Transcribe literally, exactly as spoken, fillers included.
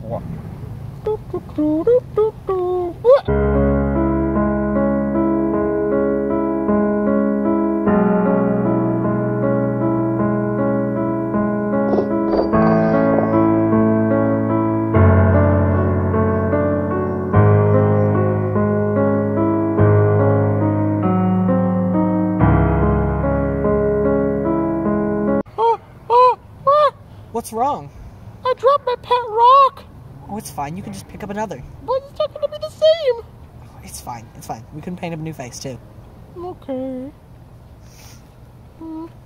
What? Do, do, do, do, do, do. What? What's wrong? I dropped my pet rock. Oh, it's fine. You can just pick up another. But it's not going to be the same. It's fine. It's fine. We can paint him a new face, too. Okay. Hmm.